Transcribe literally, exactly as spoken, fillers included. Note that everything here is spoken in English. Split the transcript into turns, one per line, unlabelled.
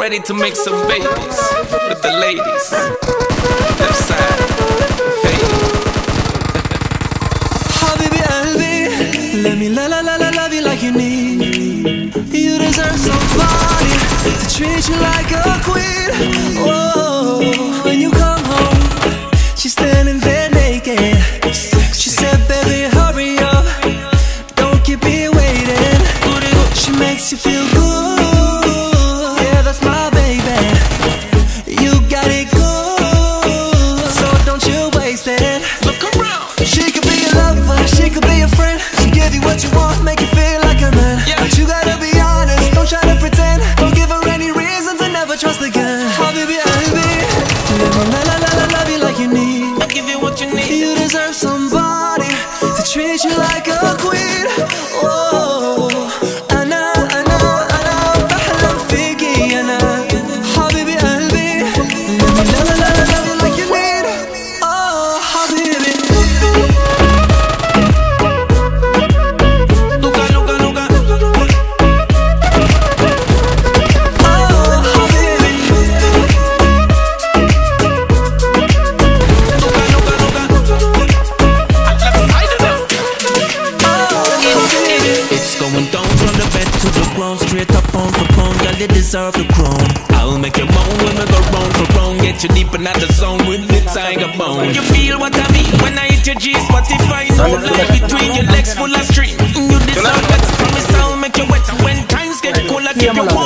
ready to make some babies with the ladies. Left side, fade.
Habibi qalbi, let me la la la la love you like you need. You deserve somebody to treat you like a queen. Oh, when you come home, she's standing there naked. She said, baby, hurry up, don't keep me waiting. She makes you feel good, yeah, that's my baby. You got it good, so don't you waste it.
Look around.
She could be your lover, she could be your friend. She give you what you want, make you feel like a man.
Yeah.
But you gotta be honest, don't try to pretend. Don't give her any reason to never trust again. Habibi, Habibi, let me la la la la love you like you need.
I'll give you what you need.
You deserve somebody to treat you like a queen. Oh, أنا أنا أنا بحلم فيكي أنا. حبيبي قلبي, let me la la la la love you like you need. Oh, حبيبي.
Luka, Luka, Luka.
Oh, حبيبي.
Luka, Luka, Luka. At left side of them. It's, it's going down from the bed to the ground, straight up on for pound. Girl, you deserve the crown. I'll make you moan when we go round for round. Get you deep in the zone with the tiger bone. You feel what I mean when I hit your G spot? If I know lie between your legs full of stream, you deserve better. Promise I'll make you wet when times get cold. I keep you warm.